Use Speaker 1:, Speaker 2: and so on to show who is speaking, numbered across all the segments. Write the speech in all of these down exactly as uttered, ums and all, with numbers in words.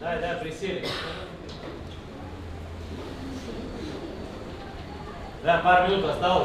Speaker 1: Дай, дай, присели. Да, пару минут осталось.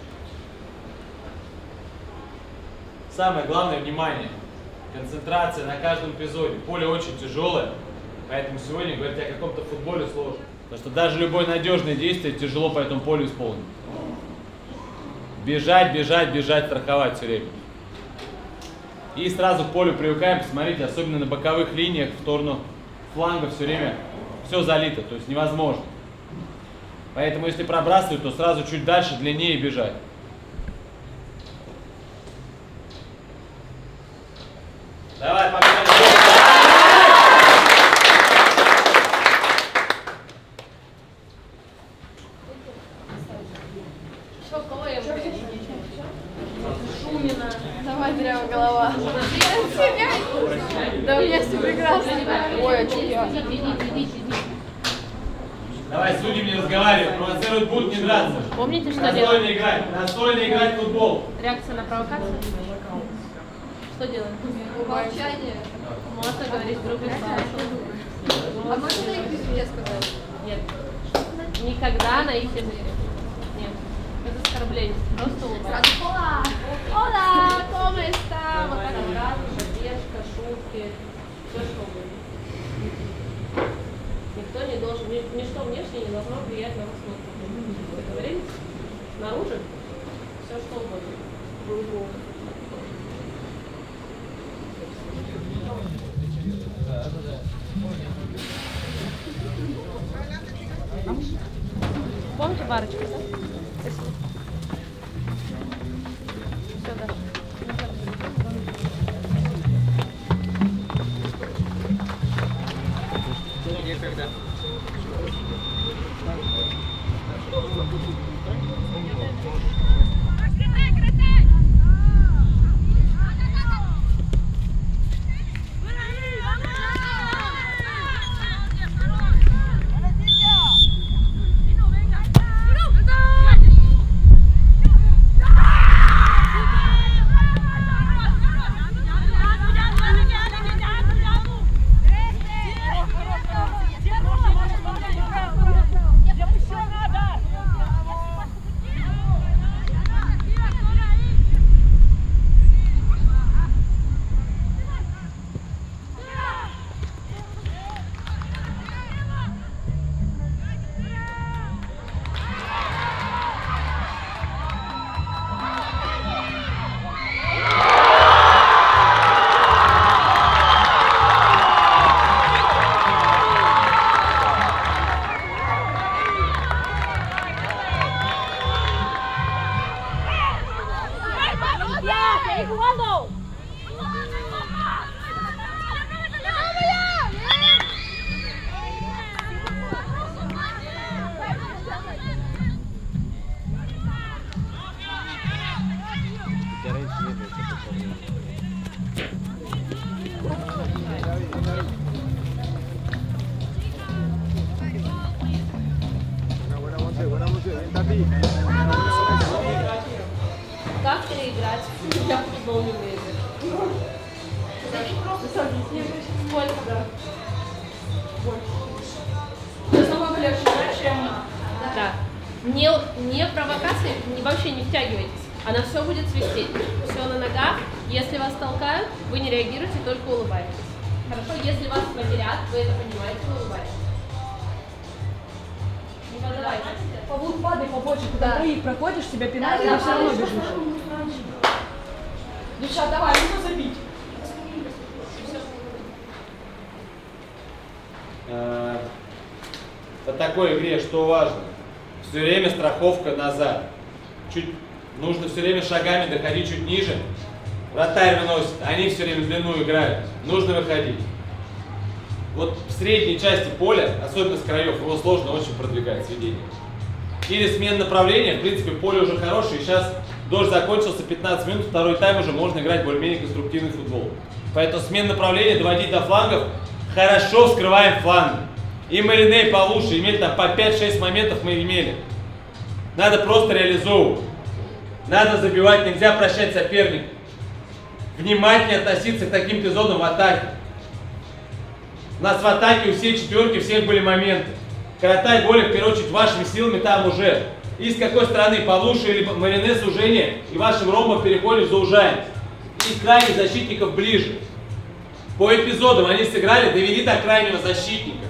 Speaker 1: Самое главное — внимание. Концентрация на каждом эпизоде. Поле очень тяжелое, поэтому сегодня говорить о каком-то футболе сложно. Потому что даже любое надежное действие тяжело по этому полю исполнить. Бежать, бежать, бежать, страховать все время. И сразу к полю привыкаем. Посмотрите, особенно на боковых линиях в сторону фланга все время все залито, то есть невозможно. Поэтому если пробрасывать, то сразу чуть дальше, длиннее бежать. Давай, погнали!
Speaker 2: Шумина. Давай, прямо голова. Да у меня все прекрасно. Ой, а что я?
Speaker 1: Давай, судьи не разговаривают, провоцируют, будут не драться.
Speaker 3: Помните, что
Speaker 1: Настойно
Speaker 3: делать?
Speaker 1: играть, настойно играть в футбол.
Speaker 3: Реакция на провокацию? Что делать?
Speaker 2: Молчание.
Speaker 3: Можно говорить грубые слова.
Speaker 2: А можно на их языке сказать?
Speaker 3: Нет. Никогда на их языке. Нет. Это оскорбление. Просто улыбайся.
Speaker 2: Ола! Ола! ¿Cómo está?
Speaker 3: Вот так сразу, поддержка, шутки, все что угодно. Никто не должен, ни- ничто внешнее не должно влиять на вас внутренне. Вы говорите? Снаружи все что угодно. Помните барочку, да? Спасибо. Все, да.
Speaker 4: Некогда.
Speaker 3: Как переиграть? Я в футбол не умею. Сколько? Да.
Speaker 2: Это намного легче, да, чем...
Speaker 3: Да. Не, не провокации, не, вообще не втягивайтесь. Она все будет свистеть. Все на ногах. Если вас толкают, вы не реагируете, только улыбаетесь. Хорошо? Если вас потерят, вы это понимаете, вы улыбаетесь. Не подавайте.
Speaker 5: Павук, падай побольше, когда
Speaker 2: Да.
Speaker 5: ты проходишь, тебя пинают,
Speaker 2: Да,
Speaker 5: и ты все равно
Speaker 2: да,
Speaker 5: бежишь.
Speaker 2: Девчат, давай, нужно забить.
Speaker 1: Э, По такой игре что важно? Все время страховка назад. Чуть, нужно все время шагами доходить чуть ниже. Вратарь выносит, они все время в длину играют. Нужно выходить. Вот в средней части поля, особенно с краев, его сложно очень продвигать сведение. Или смена направления, в принципе, поле уже хорошее. Сейчас дождь закончился, пятнадцать минут, второй тайм уже можно играть более-менее конструктивный футбол. Поэтому смена направления, доводить до флангов, хорошо вскрываем фланг. И Мариней получше, имели там по пять-шесть моментов мы имели. Надо просто реализовывать. Надо забивать, нельзя прощать соперника. Внимательнее относиться к таким эпизодам в атаке. У нас в атаке у всей четверки, всех были моменты. Каратай Голик, в первую очередь, вашими силами там уже. И с какой стороны, Павлуша или Марине сужение, и вашим ромбом переходим, заужаем. И крайних защитников ближе. По эпизодам они сыграли, довели до крайнего защитника.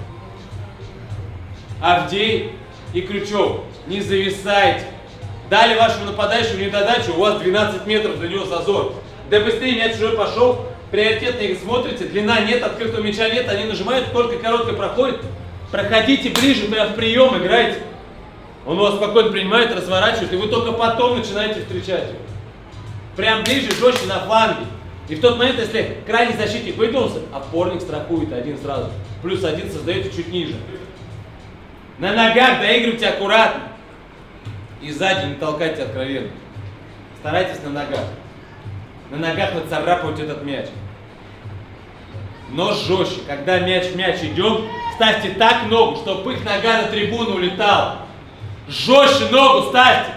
Speaker 1: Авдей и Крючев, не зависайте. Дали вашему нападающему недодачу, у вас двенадцать метров до него зазор. Да быстрее мяч уже пошел, приоритетно их смотрите, длина нет, открытого мяча нет, они нажимают, только короткое проходит. Проходите ближе, прям в прием играйте. Он у вас спокойно принимает, разворачивает, и вы только потом начинаете встречать его. Прям ближе, жестче на фланге. И в тот момент, если крайний защитник выдвинулся, опорник страхует один сразу. Плюс один создаете чуть ниже. На ногах доигрывайте аккуратно. И сзади не толкайте откровенно. Старайтесь на ногах. На ногах нацарапывать этот мяч. Но жестче. Когда мяч в мяч идем, ставьте так ногу, чтобы их нога на трибуну улетала. Жестче ногу ставьте.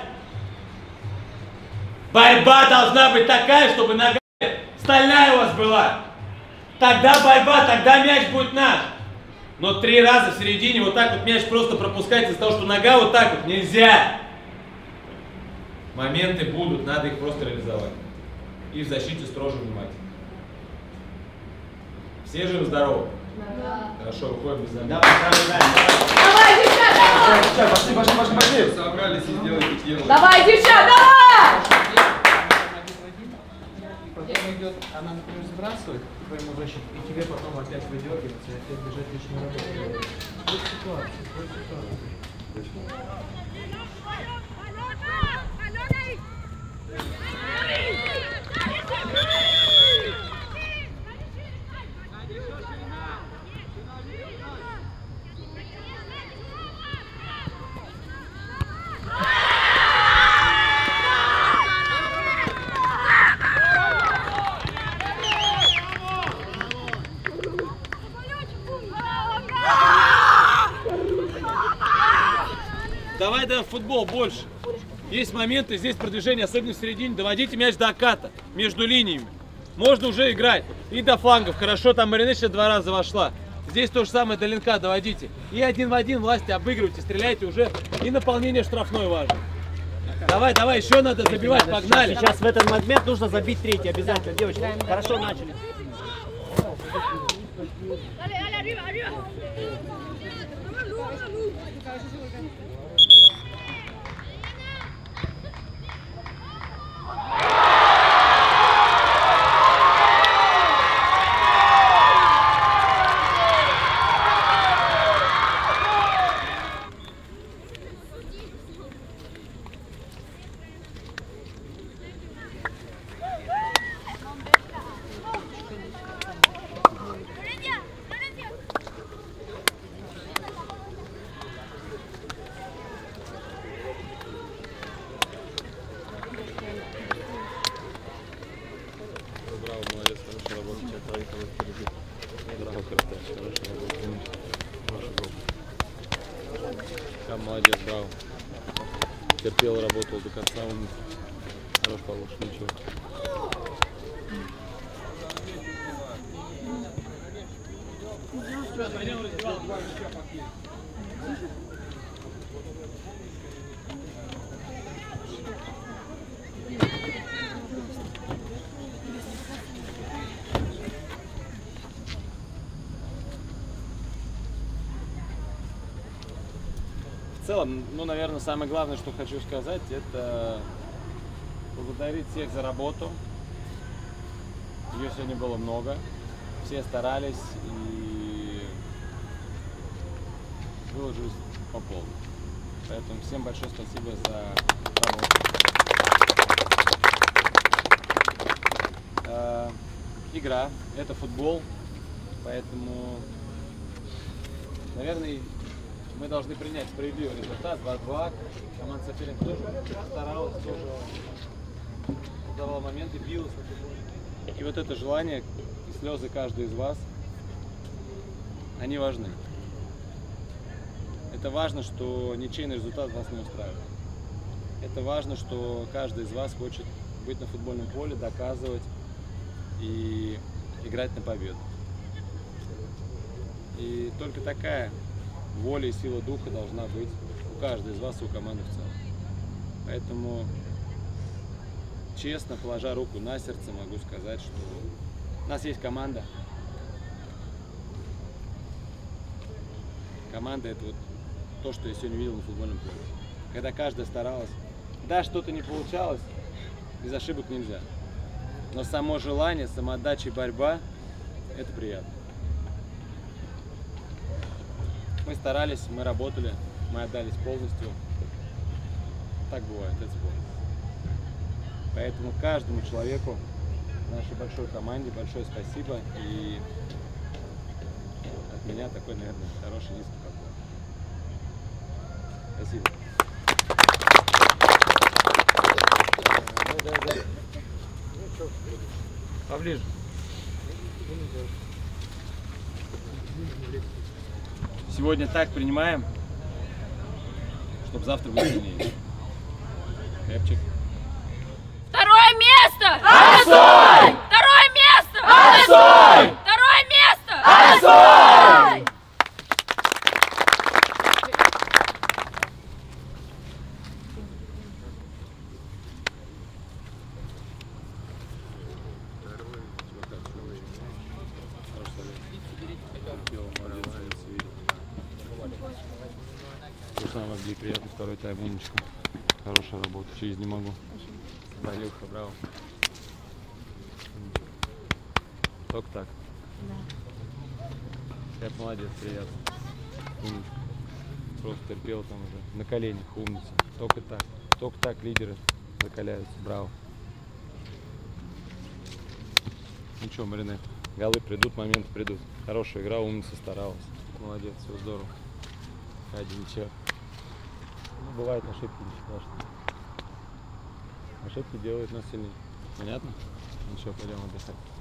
Speaker 1: Борьба должна быть такая, чтобы нога стальная у вас была. Тогда борьба, тогда мяч будет наш. Но три раза в середине вот так вот мяч просто пропускать из-за того, что нога вот так вот нельзя. Моменты будут, надо их просто реализовать. И в защите строже внимательно. Все живы-здоровы?
Speaker 2: Да.
Speaker 1: Хорошо, выходим без
Speaker 4: Давай, давай,
Speaker 2: Давай, девчата, давай!
Speaker 4: пошли, пошли, пошли, пошли.
Speaker 6: Собрались и делайте дело.
Speaker 2: Давай, девчата, давай!
Speaker 7: Потом идет, она, например, сбрасывает к твоему защиту, и тебе потом опять выдергивается, и опять бежать лишнюю работу. Вот ситуация, вот ситуация.
Speaker 1: Давай, да, в футбол больше. Есть моменты, здесь продвижение, особенно в середине. Доводите мяч до оката, между линиями. Можно уже играть. И до флангов. Хорошо, там Марине сейчас два раза вошла. Здесь то же самое до линка доводите. И один в один власти обыгрывайте, стреляйте уже. И наполнение штрафной важно. Давай, давай, еще надо забивать, погнали.
Speaker 4: Сейчас в этот момент нужно забить третий обязательно, девочки. Хорошо начали.
Speaker 6: Браво, молодец, хорошая работа. Тебя проехал впереди. Браво, красавчик, хорошая работа. Хороший гол. Да, молодец, браво. Терпел, работал до конца. Он хорош, Павлуш, ничего.
Speaker 1: В целом, ну, наверное, самое главное, что хочу сказать, это поблагодарить всех за работу. Ее сегодня было много. Все старались и выложились по полной. Поэтому всем большое спасибо за работу. Э, игра – это футбол, поэтому, наверное, мы должны принять справедливый результат. два-два. Команда соперника тоже старалась, тоже создавала моменты, билась. И вот это желание и слезы каждой из вас, они важны. Это важно, что ничейный результат вас не устраивает. Это важно, что каждый из вас хочет быть на футбольном поле, доказывать и играть на победу.
Speaker 6: И только такая воля и сила духа должна быть у каждой из вас и у команды в целом. Поэтому, честно, положа руку на сердце, могу сказать, что у нас есть команда. Команда — это вот то, что я сегодня видел на футбольном поле. Когда каждая старалась. Да, что-то не получалось, без ошибок нельзя. Но само желание, самоотдача и борьба — это приятно. Мы старались, мы работали, мы отдались полностью. Так бывает, это спорт. Поэтому каждому человеку, нашей большой команде, большое спасибо. И от меня такой, наверное, хороший низкий поклон. Спасибо. Поближе. Сегодня так принимаем, чтобы завтра было сильнее. Крепчик.
Speaker 2: Второе место!
Speaker 3: Отстой!
Speaker 2: Второе место!
Speaker 3: Отстой!
Speaker 2: Второе место!
Speaker 3: Отстой!
Speaker 6: Нам могли приятно, второй тайм, умничка. Хорошая работа, через не могу. Валюха, браво. Только так. Да. Я молодец, приятно. Умничка. Просто терпел там уже. На коленях, умница. Только так. Только так лидеры закаляются. Браво. Ничего, Марине. Голы придут, моменты придут. Хорошая игра, умница, старалась. Молодец, все здорово. Один ничего. Ну, бывают ошибки, не страшно. Ошибки делают нас сильнее. Понятно? Ничего, пойдем отдыхать.